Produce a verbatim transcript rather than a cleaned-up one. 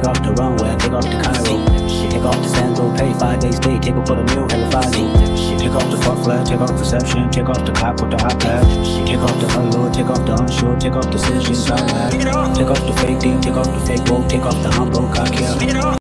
off the runway, take off the Cairo. Take off the sandal, pay five days stay, take off for the meal, have a five Take off the fuck flag, take off perception, take off the cop with the hot pad. Take off the allure, take off the unsure, take off the decisions, all that. Take off the fake deal, take off the fake woke, take off the humble cock, yeah.